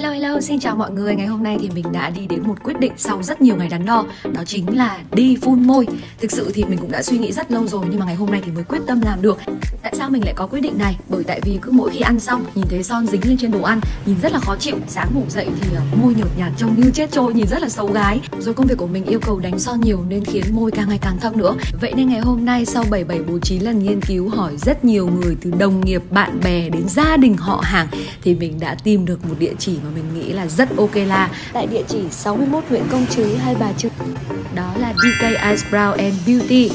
Hello, xin chào mọi người. Ngày hôm nay thì mình đã đi đến một quyết định sau rất nhiều ngày đắn đo. Đó chính là đi phun môi. Thực sự thì mình cũng đã suy nghĩ rất lâu rồi, nhưng mà ngày hôm nay thì mới quyết tâm làm được. Tại sao mình lại có quyết định này? Bởi tại vì cứ mỗi khi ăn xong, nhìn thấy son dính lên trên đồ ăn, nhìn rất là khó chịu. Sáng ngủ dậy thì môi nhợt nhạt trông như chết trôi, nhìn rất là xấu gái. Rồi công việc của mình yêu cầu đánh son nhiều nên khiến môi càng ngày càng thâm nữa. Vậy nên ngày hôm nay sau 7749 lần nghiên cứu hỏi rất nhiều người, từ đồng nghiệp, bạn bè đến gia đình họ hàng, thì mình đã tìm được một địa chỉ mà mình nghĩ là rất ok là tại địa chỉ 61 Nguyễn Công Trứ, Hai Bà Trưng. Đó là DK Eyebrow and Beauty.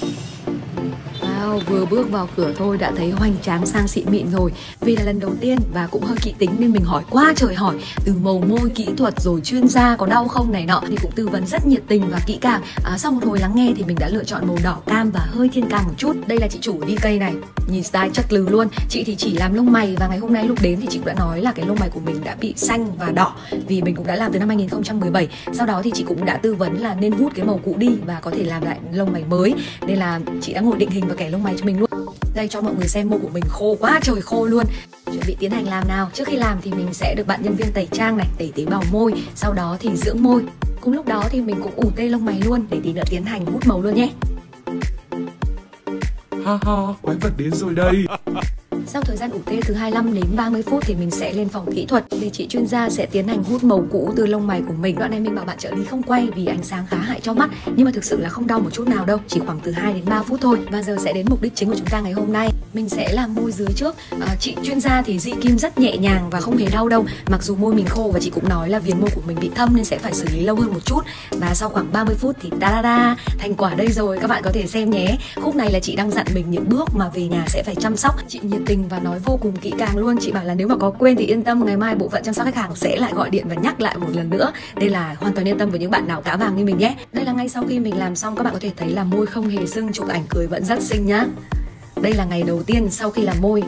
Vừa bước vào cửa thôi đã thấy hoành tráng sang xịn mịn rồi. Vì là lần đầu tiên và cũng hơi kỹ tính nên mình hỏi quá trời hỏi, từ màu môi, kỹ thuật rồi chuyên gia có đau không này nọ, thì cũng tư vấn rất nhiệt tình và kỹ càng. Sau một hồi lắng nghe thì mình đã lựa chọn màu đỏ cam và hơi thiên cam một chút. Đây là chị chủ DK này, nhìn style chất lừ luôn. Chị thì chỉ làm lông mày và ngày hôm nay lúc đến thì chị cũng đã nói là cái lông mày của mình đã bị xanh và đỏ vì mình cũng đã làm từ năm 2017. Sau đó thì chị cũng đã tư vấn là nên hút cái màu cũ đi và có thể làm lại lông mày mới, nên là chị đã ngồi định hình và kẻ lông mày cho mình luôn. Đây, cho mọi người xem, môi của mình khô quá trời khô luôn. Chuẩn bị tiến hành làm nào. Trước khi làm thì mình sẽ được bạn nhân viên tẩy trang này, tẩy tế bào môi, sau đó thì dưỡng môi. Cùng lúc đó thì mình cũng ủ tê lông mày luôn để tí nữa tiến hành hút màu luôn nhé. Ha ha, quái vật đến rồi đây. Sau thời gian ủ tê từ 25 đến 30 phút thì mình sẽ lên phòng kỹ thuật để chị chuyên gia sẽ tiến hành hút màu cũ từ lông mày của mình. Đoạn này mình bảo bạn trợ lý không quay vì ánh sáng khá hại cho mắt, nhưng mà thực sự là không đau một chút nào đâu, chỉ khoảng từ 2 đến 3 phút thôi. Và giờ sẽ đến mục đích chính của chúng ta ngày hôm nay. Mình sẽ làm môi dưới trước. Chị chuyên gia thì di kim rất nhẹ nhàng và không hề đau đâu. Mặc dù môi mình khô và chị cũng nói là viền môi của mình bị thâm nên sẽ phải xử lý lâu hơn một chút. Và sau khoảng 30 phút thì ta-da-da, thành quả đây rồi, các bạn có thể xem nhé. Khúc này là chị đang dặn mình những bước mà về nhà sẽ phải chăm sóc. Chị nhiệt tình và nói vô cùng kỹ càng luôn. Chị bảo là nếu mà có quên thì yên tâm, ngày mai bộ phận chăm sóc khách hàng sẽ lại gọi điện và nhắc lại một lần nữa. Đây là hoàn toàn yên tâm với những bạn nào cá vàng như mình nhé. Đây là ngay sau khi mình làm xong, các bạn có thể thấy là môi không hề sưng, chụp ảnh cười vẫn rất xinh nhá. Đây là ngày đầu tiên sau khi làm môi.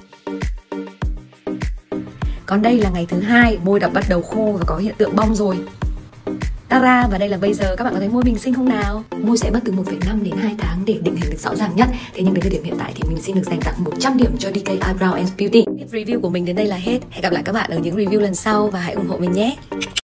Còn đây là ngày thứ hai, môi đã bắt đầu khô và có hiện tượng bong rồi. Ta-da, và đây là bây giờ. Các bạn có thấy môi mình xinh không nào? Môi sẽ mất từ 1,5 đến 2 tháng để định hình được rõ ràng nhất. Thế nhưng đến thời điểm hiện tại thì mình xin được dành tặng 100 điểm cho DK Eyebrow and Beauty. Review của mình đến đây là hết. Hẹn gặp lại các bạn ở những review lần sau và hãy ủng hộ mình nhé.